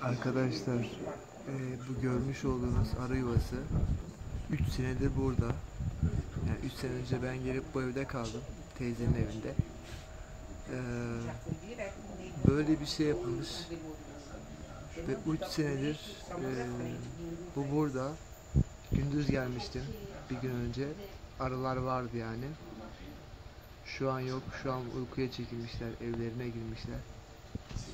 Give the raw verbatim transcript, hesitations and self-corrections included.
Arkadaşlar, e, bu görmüş olduğunuz arı yuvası üç senedir burada. Yani üç sene önce ben gelip bu evde kaldım. Teyzenin evinde. E, Böyle bir şey yapılmış. Ve üç senedir e, bu burada. Gündüz gelmiştim bir gün önce. Arılar vardı yani. Şu an yok. Şu an uykuya çekilmişler. Evlerine girmişler.